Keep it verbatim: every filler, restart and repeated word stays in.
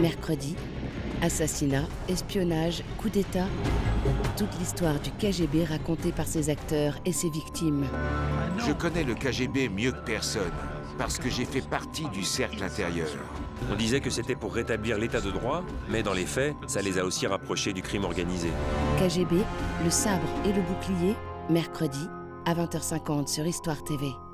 Mercredi, assassinat, espionnage, coup d'État. Toute l'histoire du K G B racontée par ses acteurs et ses victimes. Je connais le K G B mieux que personne, parce que j'ai fait partie du cercle intérieur. On disait que c'était pour rétablir l'état de droit, mais dans les faits, ça les a aussi rapprochés du crime organisé. K G B, le sabre et le bouclier, mercredi à vingt heures cinquante sur Histoire T V.